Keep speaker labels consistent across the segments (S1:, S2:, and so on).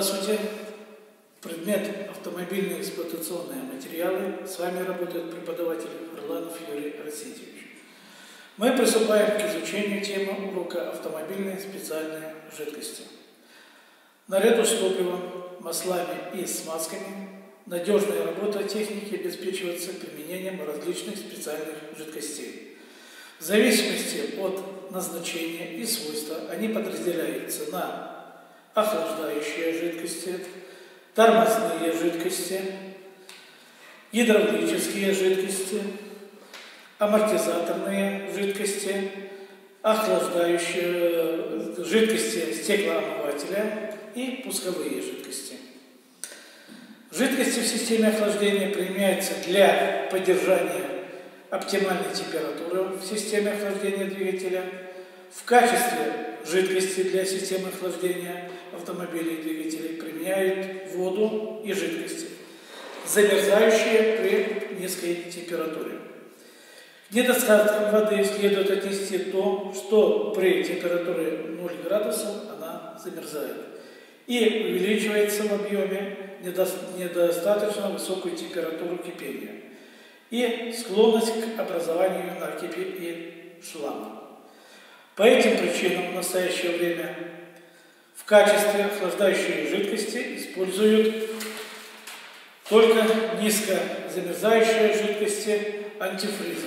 S1: Здравствуйте. Предмет автомобильные эксплуатационные материалы. С вами работает преподаватель Орланов Юрий Арсентьевич. Мы приступаем к изучению темы урока автомобильные специальные жидкости. Наряду с топливом, маслами и смазками надежная работа техники обеспечивается применением различных специальных жидкостей. В зависимости от назначения и свойства они подразделяются на охлаждающие жидкости, тормозные жидкости, гидравлические жидкости, амортизаторные жидкости, охлаждающие жидкости стеклоомывателя и пусковые жидкости. Жидкости в системе охлаждения применяются для поддержания оптимальной температуры в системе охлаждения двигателя. В качестве жидкости для системы охлаждения автомобилей и двигателей применяют воду и жидкости, замерзающие при низкой температуре. К недостаткам воды следует отнести то, что при температуре 0 градусов она замерзает и увеличивается в объеме недостаточно высокую температуру кипения и склонность к образованию накипи и шлама. По этим причинам в настоящее время в качестве охлаждающей жидкости используют только низко замерзающие жидкости антифризы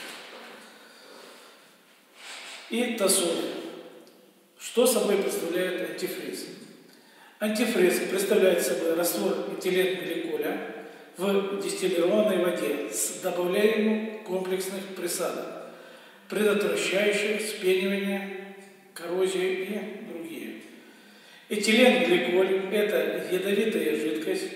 S1: и тосоли. Что собой представляет антифриз? Антифриз представляет собой раствор этиленгликоля в дистиллированной воде с добавлением комплексных присадок, предотвращающих вспенивание, коррозию и другие. Этиленгликоль – это ядовитая жидкость.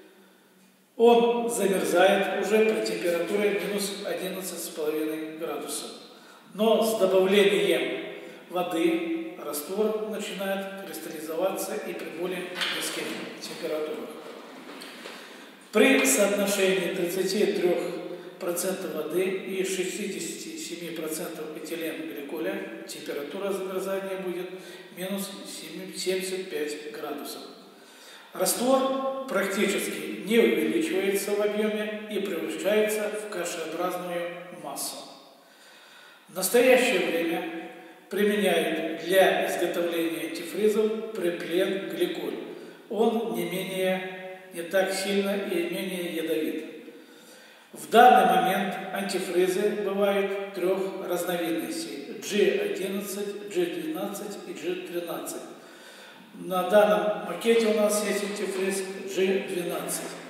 S1: Он замерзает уже при температуре минус 11,5 градусов. Но с добавлением воды раствор начинает кристаллизоваться и при более низких температурах. При соотношении 33% воды и 67% этиленгликоля температура замерзания будет минус 75 градусов. Раствор практически не увеличивается в объеме и превращается в кашеобразную массу. В настоящее время применяют для изготовления антифризов пропиленгликоль. Он не так сильно и менее ядовит. В данный момент антифризы бывают трех разновидностей – G11, G12 и G13. На данном макете у нас есть антифриз G12.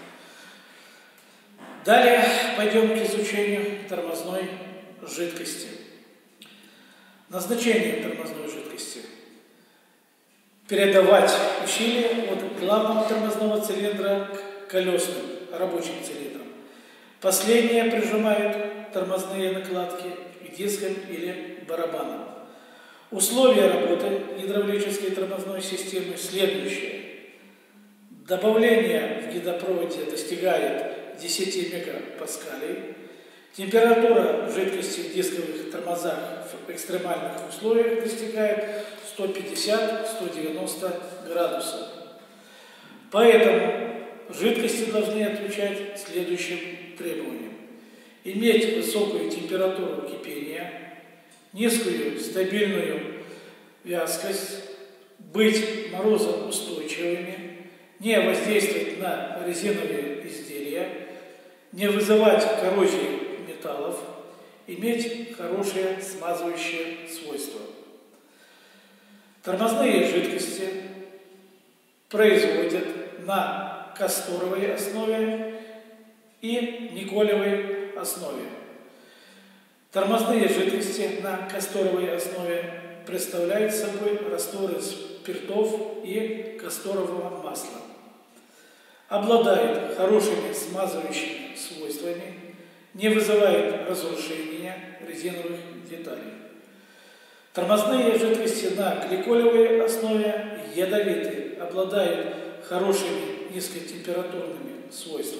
S1: Далее пойдем к изучению тормозной жидкости. Назначение тормозной жидкости – передавать усилие от главного тормозного цилиндра к колесным рабочим цилиндрам. Последние прижимают тормозные накладки к дискам или барабанам. Условия работы гидравлической тормозной системы следующие. Добавление в гидропроводе достигает 10 мегапаскалей. Температура жидкости в дисковых тормозах в экстремальных условиях достигает 150-190 градусов. Поэтому жидкости должны отвечать следующим требованиям. Иметь высокую температуру кипения, низкую стабильную вязкость, быть морозоустойчивыми, не воздействовать на резиновые изделия, не вызывать коррозии металлов, иметь хорошие смазывающие свойства. Тормозные жидкости производят на касторовой основе и никелевой основе. Тормозные жидкости на касторовой основе представляют собой растворы спиртов и касторового масла. Обладают хорошими смазывающими свойствами, не вызывают разрушения резиновых деталей. Тормозные жидкости на гликолевой основе ядовиты, обладают хорошими низкотемпературными свойствами.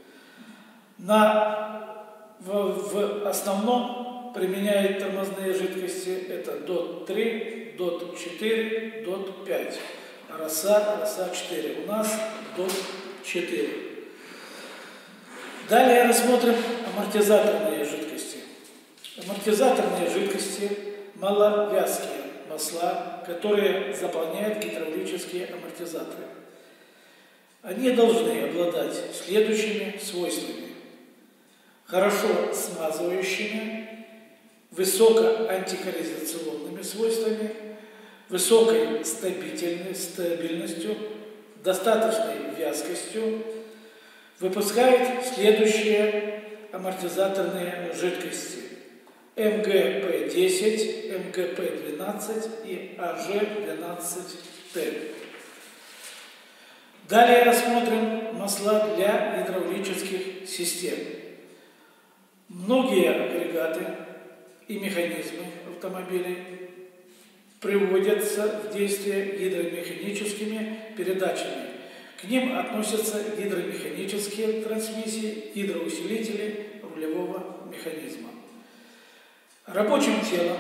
S1: В основном применяют тормозные жидкости это DOT3, DOT4, DOT5. роса 4. У нас до 4. Далее рассмотрим амортизаторные жидкости. Амортизаторные жидкости – маловязкие масла, которые заполняют гидравлические амортизаторы. Они должны обладать следующими свойствами: хорошо смазывающими, высокоантикоррозионными свойствами, высокой стабильностью, достаточной вязкостью, выпускает следующие амортизаторные жидкости: МГП-10, МГП-12 и АЖ-12Т. Далее рассмотрим масла для гидравлических систем. Многие агрегаты и механизмы автомобилей приводятся в действие гидромеханическими передачами. К ним относятся гидромеханические трансмиссии, гидроусилители рулевого механизма. Рабочим телом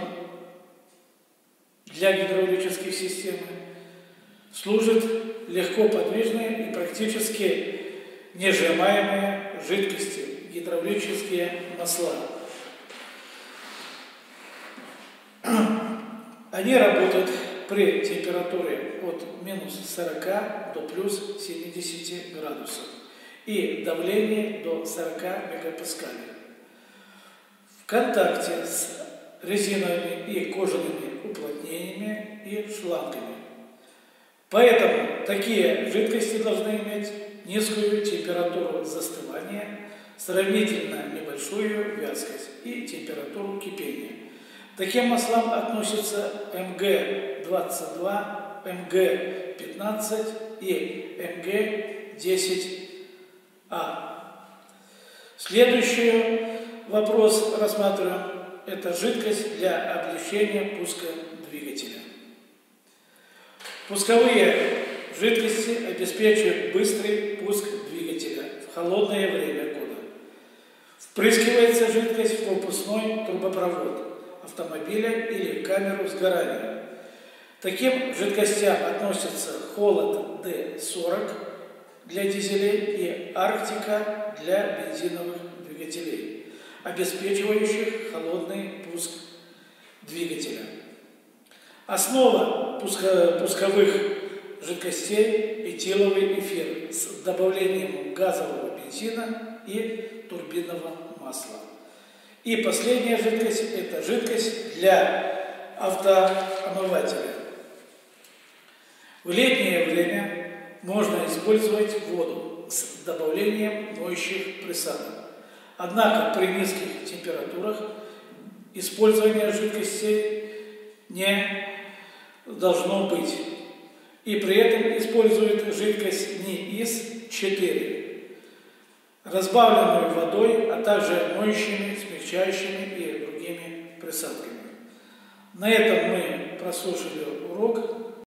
S1: для гидравлических систем служат легкоподвижные и практически несжимаемые жидкости, гидравлические масла. Они работают при температуре от -40 до +70 градусов и давлении до 40 мегапаскалей. В контакте с резиновыми и кожаными уплотнениями и шлангами. Поэтому такие жидкости должны иметь низкую температуру застывания, сравнительно небольшую вязкость и температуру кипения. К таким маслам относятся МГ-22, МГ-15 и МГ-10А. Следующий вопрос рассматриваем. Это жидкость для облегчения пуска двигателя. Пусковые жидкости обеспечивают быстрый пуск двигателя в холодное время года. Впрыскивается жидкость в выпускной трубопровод автомобиля или камеру сгорания. К таким жидкостям относятся холод Д-40 для дизелей и Арктика для бензиновых двигателей, обеспечивающих холодный пуск двигателя. Основа пусковых жидкостей – этиловый эфир с добавлением газового бензина и турбинного масла. И последняя жидкость – это жидкость для автоомывателя. В летнее время можно использовать воду с добавлением моющих присадок. Однако при низких температурах использование жидкостей не должно быть. И при этом используют жидкость НИИС-4, разбавленную водой, а также моющими, смягчающими и другими присадками. На этом мы прослушали урок.